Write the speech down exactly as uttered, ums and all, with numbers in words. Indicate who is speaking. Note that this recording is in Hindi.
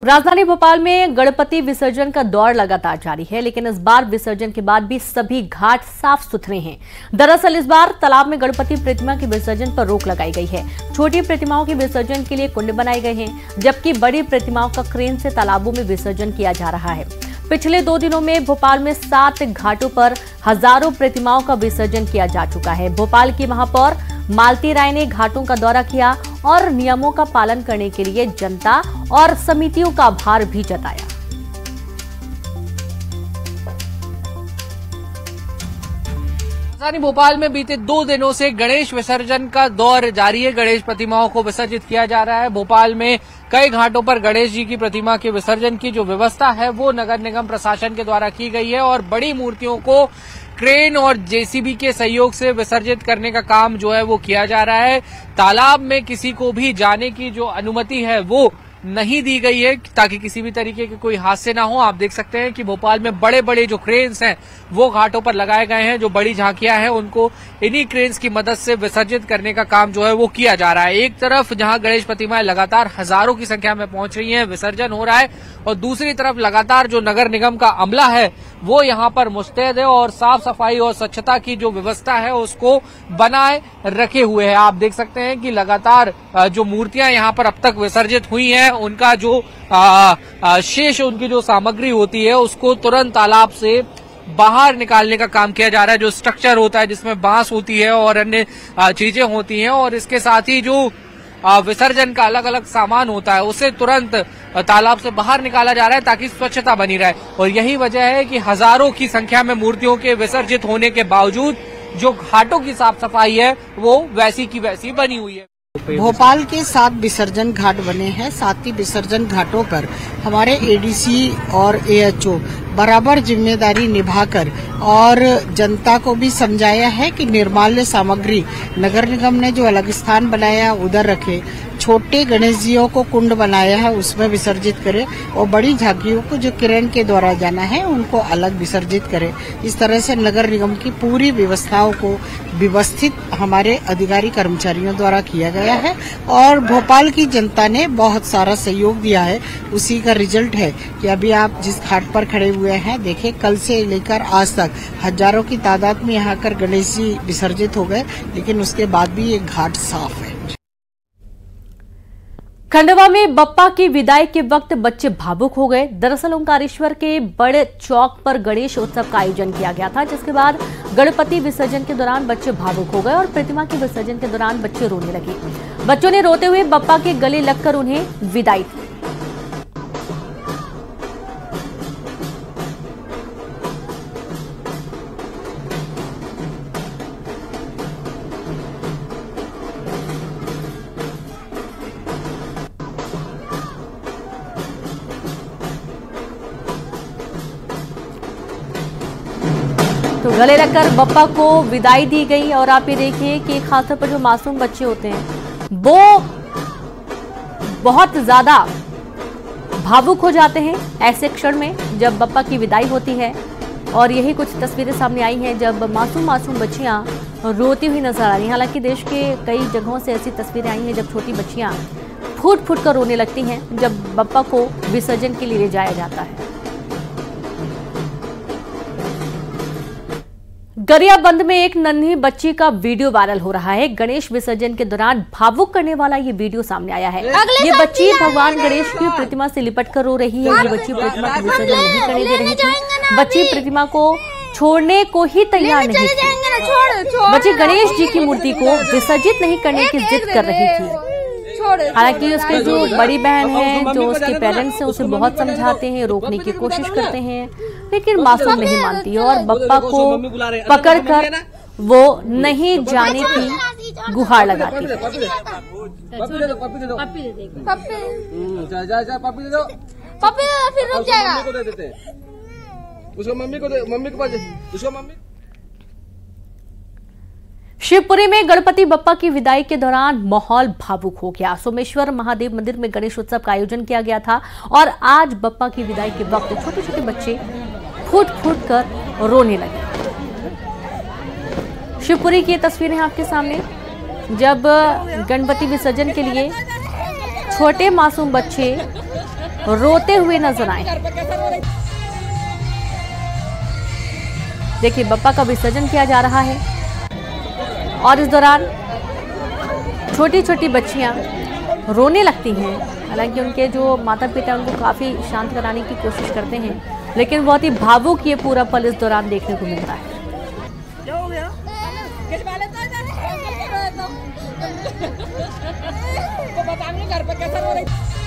Speaker 1: राजधानी भोपाल में गणपति विसर्जन का दौर लगातार जारी है, लेकिन इस बार विसर्जन के बाद भी सभी घाट साफ सुथरे हैं। दरअसल इस बार तालाब में गणपति प्रतिमा के विसर्जन पर रोक लगाई गई है। छोटी प्रतिमाओं के विसर्जन के लिए कुंड बनाए गए हैं, जबकि बड़ी प्रतिमाओं का क्रेन से तालाबों में विसर्जन किया जा रहा है। पिछले दो दिनों में भोपाल में सात घाटों पर हजारों प्रतिमाओं का विसर्जन किया जा चुका है। भोपाल की महापौर मालती राय ने घाटों का दौरा किया और नियमों का पालन करने के लिए जनता और समितियों का आभार भी जताया।
Speaker 2: राजधानी भोपाल में बीते दो दिनों से गणेश विसर्जन का दौर जारी है। गणेश प्रतिमाओं को विसर्जित किया जा रहा है। भोपाल में कई घाटों पर गणेश जी की प्रतिमा के विसर्जन की जो व्यवस्था है वो नगर निगम प्रशासन के द्वारा की गई है और बड़ी मूर्तियों को क्रेन और जेसीबी के सहयोग से विसर्जित करने का काम जो है वो किया जा रहा है। तालाब में किसी को भी जाने की जो अनुमति है वो नहीं दी गई है ताकि किसी भी तरीके के कोई हादसे ना हो। आप देख सकते हैं कि भोपाल में बड़े बड़े जो क्रेन्स हैं वो घाटों पर लगाए गए हैं। जो बड़ी झांकियां हैं उनको इन्हीं क्रेन्स की मदद से विसर्जित करने का काम जो है वो किया जा रहा है। एक तरफ जहां गणेश प्रतिमाएं लगातार हजारों की संख्या में पहुंच रही हैं, विसर्जन हो रहा है, और दूसरी तरफ लगातार जो नगर निगम का अमला है वो यहाँ पर मुस्तैद है और साफ सफाई और स्वच्छता की जो व्यवस्था है उसको बनाए रखे हुए है। आप देख सकते हैं कि लगातार जो मूर्तियां यहाँ पर अब तक विसर्जित हुई हैं उनका जो आ, आ, शेष उनकी जो सामग्री होती है उसको तुरंत तालाब से बाहर निकालने का काम किया जा रहा है। जो स्ट्रक्चर होता है जिसमें बांस होती है और अन्य चीजें होती हैं, और इसके साथ ही जो विसर्जन का अलग अलग सामान होता है उसे तुरंत तालाब से बाहर निकाला जा रहा है ताकि स्वच्छता बनी रहे। और यही वजह है कि हजारों की संख्या में मूर्तियों के विसर्जित होने के बावजूद जो घाटों की साफ सफाई है वो वैसी की वैसी बनी हुई है।
Speaker 3: भोपाल के सात विसर्जन घाट बने हैं। सात ही विसर्जन घाटों पर हमारे एडीसी और एएचओ बराबर जिम्मेदारी निभाकर और जनता को भी समझाया है कि निर्माल्य सामग्री नगर निगम ने जो अलग स्थान बनाया उधर रखे, छोटे गणेश जियों को कुंड बनाया है उसमें विसर्जित करे और बड़ी झांकियों को जो क्रेन के द्वारा जाना है उनको अलग विसर्जित करे। इस तरह से नगर निगम की पूरी व्यवस्थाओं को व्यवस्थित हमारे अधिकारी कर्मचारियों द्वारा किया गया है और भोपाल की जनता ने बहुत सारा सहयोग दिया है। उसी का रिजल्ट है कि अभी आप जिस घाट पर खड़े हुए हैं देखें, कल से लेकर आज तक हजारों की तादाद में यहाँ कर गणेश जी विसर्जित हो गए, लेकिन उसके बाद भी ये घाट साफ है।
Speaker 1: खंडवा में बप्पा की विदाई के वक्त बच्चे भावुक हो गए। दरअसल ओंकारेश्वर के बड़े चौक पर गणेश उत्सव का आयोजन किया गया था, जिसके बाद गणपति विसर्जन के दौरान बच्चे भावुक हो गए और प्रतिमा के विसर्जन के दौरान बच्चे रोने लगे। बच्चों ने रोते हुए बप्पा के गले लगकर उन्हें विदाई दी। तो गले लगकर बप्पा को विदाई दी गई। और आप ये देखिए कि खासतौर पर जो मासूम बच्चे होते हैं वो बहुत ज्यादा भावुक हो जाते हैं ऐसे क्षण में जब बप्पा की विदाई होती है। और यही कुछ तस्वीरें सामने आई हैं जब मासूम मासूम बच्चियां रोती हुई नजर आ रही हैं। हालांकि देश के कई जगहों से ऐसी तस्वीरें आई हैं जब छोटी बच्चियां फूट फूट कर रोने लगती हैं जब बप्पा को विसर्जन के लिए ले जाया जाता है। गरियाबंद में एक नन्ही बच्ची का वीडियो वायरल हो रहा है। गणेश विसर्जन के दौरान भावुक करने वाला ये वीडियो सामने आया है। ये बच्ची भगवान गणेश की प्रतिमा से लिपट कर रो रही है। ये बच्ची प्रतिमा का विसर्जन नहीं करने दे रही थी। बच्ची प्रतिमा को छोड़ने को ही तैयार नहीं थी। बच्ची गणेश जी की मूर्ति को विसर्जित नहीं करने की जिद कर रही थी। हालांकि उसके जो बड़ी बहन है, जो उसके पेरेंट्स हैं, उसे बहुत समझाते हैं, रोकने की कोशिश करते हैं, लेकिन मासूम नहीं मानती और बप्पा को पकड़कर वो नहीं जाने की गुहार लगाती है। शिवपुरी में गणपति बप्पा की विदाई के दौरान माहौल भावुक हो गया। सोमेश्वर महादेव मंदिर में गणेश उत्सव का आयोजन किया गया था और आज बप्पा की विदाई के वक्त छोटे छोटे बच्चे फूट फूट कर रोने लगे। शिवपुरी की ये तस्वीरें हैं आपके सामने, जब गणपति विसर्जन के लिए छोटे मासूम बच्चे रोते हुए नजर आए। देखिए बप्पा का विसर्जन किया जा रहा है और इस दौरान छोटी छोटी बच्चियां रोने लगती हैं। हालांकि उनके जो माता पिता उनको काफी शांत कराने की कोशिश करते हैं, लेकिन बहुत ही भावुक ये पूरा पल इस दौरान देखने को मिलता है।
Speaker 4: क्या हो गया? तो बताइए घर पे कैसा हो रही?